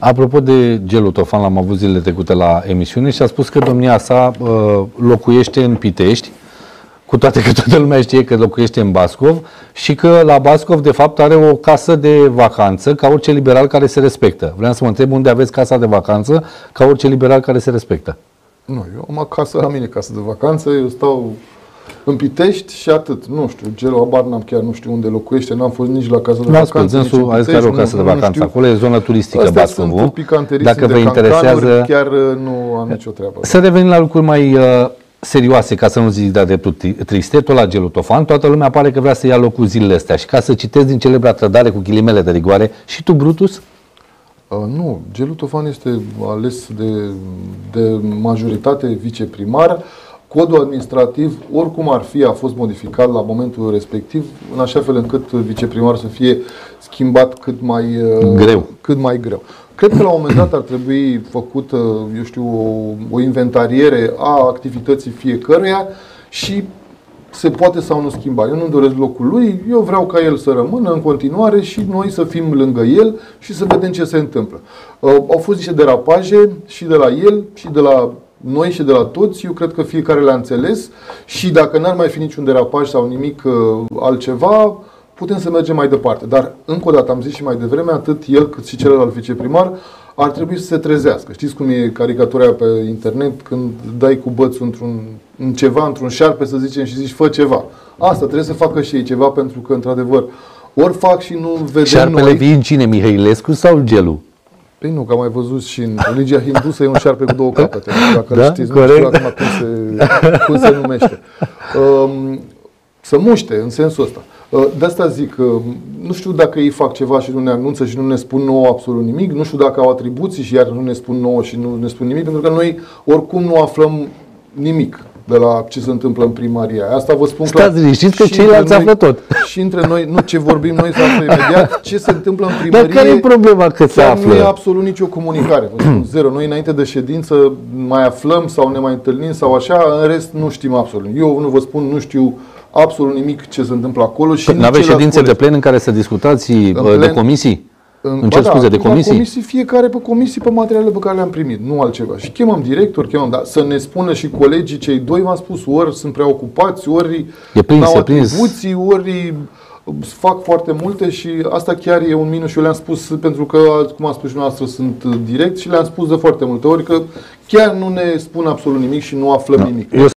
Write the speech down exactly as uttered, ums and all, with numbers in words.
Apropo de gelul Tofan, l-am avut zilele trecute la emisiune și a spus că domnia sa uh, locuiește în Pitești, cu toate că toată lumea știe că locuiește în Bascov și că la Bascov, de fapt, are o casă de vacanță ca orice liberal care se respectă. Vreau să mă întreb unde aveți casa de vacanță ca orice liberal care se respectă. Nu, eu am acasă la mine, casă de vacanță, eu stau în Pitești și atât. Nu știu, Gelu, abar n-am, chiar nu știu unde locuiește, n-am fost nici la casă de vacanță. Nu ascult, a zis că are o casă de vacanță. Acolo e zonă turistică, Bascovul. Dacă vă interesează, chiar nu am nicio treabă. Să revenim la lucruri mai uh, serioase, ca să nu zic de-a dreptul triste, tot la Gelu Tofan, toată lumea pare că vrea să ia locul zilele astea. Și ca să citesc din celebra trădare cu ghilimele de rigoare, și tu, Brutus? Uh, nu, Gelu Tofan este ales de, de majoritate viceprimar. Codul administrativ, oricum ar fi, a fost modificat la momentul respectiv, în așa fel încât viceprimar să fie schimbat cât mai greu. Cât mai greu. Cred că la un moment dat ar trebui făcută, eu știu, o, o inventariere a activității fiecăruia și se poate sau nu schimba. Eu nu doresc locul lui, eu vreau ca el să rămână în continuare și noi să fim lângă el și să vedem ce se întâmplă. Uh, au fost niște derapaje și de la el și de la noi și de la toți, eu cred că fiecare le-a înțeles și dacă n-ar mai fi niciun derapaj sau nimic uh, altceva, putem să mergem mai departe. Dar, încă o dată, am zis și mai devreme, atât el cât și celălalt viceprimar ar trebui să se trezească. Știți cum e caricatura pe internet când dai cu bățul într-un, în ceva, într-un șarpe, să zicem, și zici, fă ceva. Asta trebuie să facă și ei ceva, pentru că, într-adevăr, ori fac și nu vedem Șarpele noi. vii în cine, Mihailescu sau Gelu? Păi nu, că am mai văzut și în religia hindusă e un șarpe cu două capete. Dacă da? știți, nu știu acum cum se, cum se numește. Um, să muște, în sensul ăsta. Uh, de asta zic, uh, nu știu dacă ei fac ceva și nu ne anunță și nu ne spun nouă absolut nimic, nu știu dacă au atribuții și iar nu ne spun nouă și nu ne spun nimic, pentru că noi oricum nu aflăm nimic de la ce se întâmplă în primaria. Asta vă spun clar. Stați liniștiți că ceilalți află tot. Și între noi, nu ce vorbim noi, să află imediat ce se întâmplă în primărie. Dar care e problema că se află? Nu e absolut nicio comunicare. Vă spun zero. Noi înainte de ședință mai aflăm sau ne mai întâlnim sau așa, în rest nu știm absolut. Eu nu vă spun, nu știu absolut nimic ce se întâmplă acolo. Și nu aveți ședințe de plen în care să discutați plen, de comisii? Îmi cer scuze, de comisii? La comisii, fiecare pe comisii, pe materialele pe care le-am primit, nu altceva. Și chemăm director, chemăm, dar să ne spună și colegii, cei doi, v-am spus, ori sunt prea ocupați, ori n-au atribuții, ori fac foarte multe și asta chiar e un minus și eu le-am spus, pentru că, cum am spus și noastră, sunt direct și le-am spus de foarte multe ori că chiar nu ne spun absolut nimic și nu aflăm da. nimic. Eu